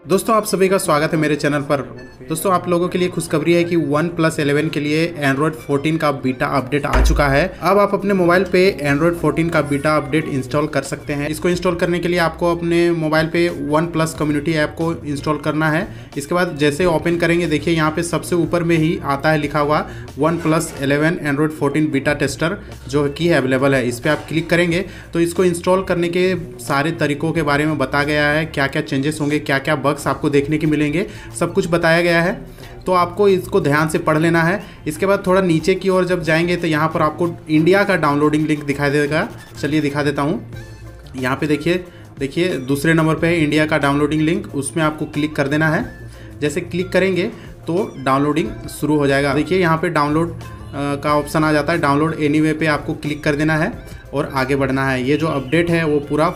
दोस्तों आप सभी का स्वागत है मेरे चैनल पर। दोस्तों आप लोगों के लिए खुशखबरी है कि OnePlus 11 के लिए Android 14 का बीटा अपडेट आ चुका है। अब आप अपने मोबाइल पे Android 14 का बीटा अपडेट इंस्टॉल कर सकते हैं। इसको इंस्टॉल करने के लिए आपको अपने मोबाइल पे OnePlus कम्युनिटी ऐप को इंस्टॉल करना है। इसके बाद जैसे ओपन करेंगे, देखिए यहाँ पे सबसे ऊपर में ही आता है लिखा हुआ OnePlus 11 Android 14 बीटा टेस्टर जो कि अवेलेबल है। इस पर आप क्लिक करेंगे तो इसको इंस्टॉल करने के सारे तरीकों के बारे में बताया गया है, क्या क्या चेंजेस होंगे, क्या क्या बग्स आपको देखने के मिलेंगे, सब कुछ बताया गया है। तो आपको इसको ध्यान से पढ़ लेना है। इसके बाद थोड़ा नीचे की ओर जब जाएंगे तो यहाँ पर आपको इंडिया का डाउनलोडिंग लिंक दिखाई देगा। चलिए दिखा देता हूँ। यहाँ पे देखिए दूसरे नंबर पे है इंडिया का डाउनलोडिंग लिंक, उसमें आपको क्लिक कर देना है। जैसे क्लिक करेंगे तो डाउनलोडिंग शुरू हो जाएगा। देखिए यहाँ पे डाउनलोड का ऑप्शन आ जाता है। डाउनलोड एनीवे पे आपको क्लिक कर देना है और आगे बढ़ना है। ये जो अपडेट है वो पूरा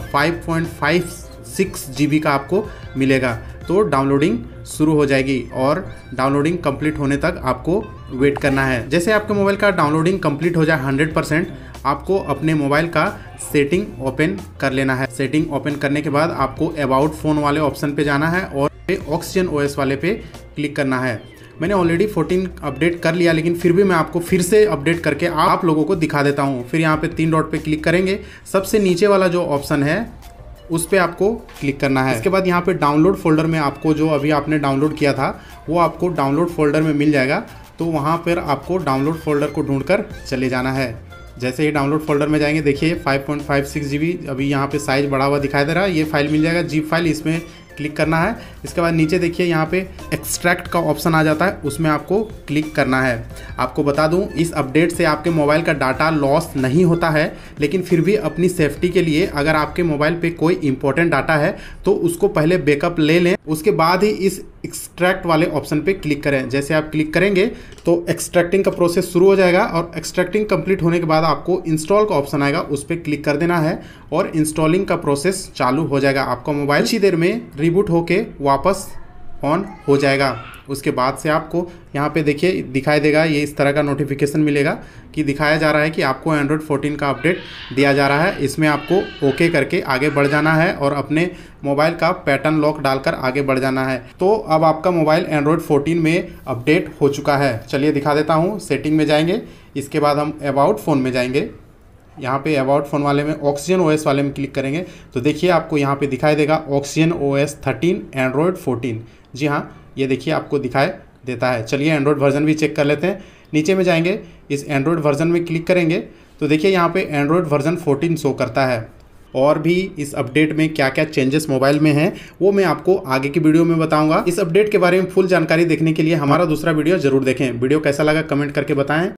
5.56 GB का आपको मिलेगा। तो डाउनलोडिंग शुरू हो जाएगी और डाउनलोडिंग कंप्लीट होने तक आपको वेट करना है। जैसे आपके मोबाइल का डाउनलोडिंग कंप्लीट हो जाए 100%, आपको अपने मोबाइल का सेटिंग ओपन कर लेना है। सेटिंग ओपन करने के बाद आपको अबाउट फ़ोन वाले ऑप्शन पे जाना है और ऑक्सीजन OS वाले पे क्लिक करना है। मैंने ऑलरेडी 14 अपडेट कर लिया, लेकिन फिर भी मैं आपको फिर से अपडेट करके आप लोगों को दिखा देता हूँ। फिर यहाँ पे 3 डॉट पे क्लिक करेंगे, सबसे नीचे वाला जो ऑप्शन है उस पर आपको क्लिक करना है। इसके बाद यहाँ पे डाउनलोड फोल्डर में आपको जो अभी आपने डाउनलोड किया था वो आपको डाउनलोड फोल्डर में मिल जाएगा। तो वहाँ पर आपको डाउनलोड फोल्डर को ढूंढकर चले जाना है। जैसे ही डाउनलोड फोल्डर में जाएंगे, देखिए 5.56 GB अभी यहाँ पे साइज़ बढ़ा हुआ दिखाई दे रहा है। ये फाइल मिल जाएगा, zip फाइल, इसमें क्लिक करना है। इसके बाद नीचे देखिए यहाँ पे एक्सट्रैक्ट का ऑप्शन आ जाता है, उसमें आपको क्लिक करना है। आपको बता दूं, इस अपडेट से आपके मोबाइल का डाटा लॉस नहीं होता है, लेकिन फिर भी अपनी सेफ्टी के लिए अगर आपके मोबाइल पे कोई इंपॉर्टेंट डाटा है तो उसको पहले बैकअप ले लें, उसके बाद ही इस एक्सट्रैक्ट वाले ऑप्शन पे क्लिक करें। जैसे आप क्लिक करेंगे तो एक्सट्रैक्टिंग का प्रोसेस शुरू हो जाएगा और एक्सट्रैक्टिंग कंप्लीट होने के बाद आपको इंस्टॉल का ऑप्शन आएगा, उस पर क्लिक कर देना है और इंस्टॉलिंग का प्रोसेस चालू हो जाएगा। आपका मोबाइल कुछ ही देर में रिबूट होके वापस ऑन हो जाएगा। उसके बाद से आपको यहाँ पे देखिए दिखाई देगा, ये इस तरह का नोटिफिकेशन मिलेगा कि दिखाया जा रहा है कि आपको Android 14 का अपडेट दिया जा रहा है। इसमें आपको ओके करके आगे बढ़ जाना है और अपने मोबाइल का पैटर्न लॉक डालकर आगे बढ़ जाना है। तो अब आपका मोबाइल Android 14 में अपडेट हो चुका है। चलिए दिखा देता हूँ। सेटिंग में जाएंगे, इसके बाद हम अबाउट फ़ोन में जाएंगे। यहाँ पे अबाउट फ़ोन वाले में ऑक्सीजन OS वाले में क्लिक करेंगे तो देखिए आपको यहाँ पे दिखाई देगा ऑक्सीजन OS 13 Android 14। जी हाँ, ये देखिए आपको दिखाई देता है। चलिए एंड्रॉयड वर्जन भी चेक कर लेते हैं। नीचे में जाएंगे, इस एंड्रॉयड वर्जन में क्लिक करेंगे तो देखिए यहाँ पे एंड्रॉयड वर्जन 14 शो करता है। और भी इस अपडेट में क्या क्या चेंजेस मोबाइल में हैं वो मैं आपको आगे की वीडियो में बताऊंगा। इस अपडेट के बारे में फुल जानकारी देखने के लिए हमारा दूसरा वीडियो जरूर देखें। वीडियो कैसा लगा कमेंट करके बताएं।